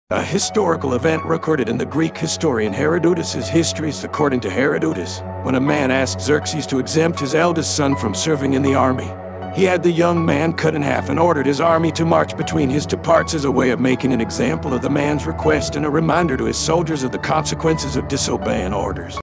A historical event recorded in the Greek historian Herodotus' Histories. According to Herodotus, when a man asked Xerxes to exempt his eldest son from serving in the army, he had the young man cut in half and ordered his army to march between his two parts as a way of making an example of the man's request and a reminder to his soldiers of the consequences of disobeying orders.